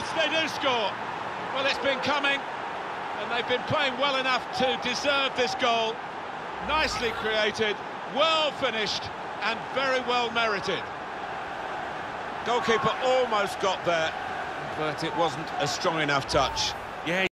they do score. Well, it's been coming, and they've been playing well enough to deserve this goal. Nicely created, well finished, and very well merited. Goalkeeper almost got there, but it wasn't a strong enough touch. Yeah.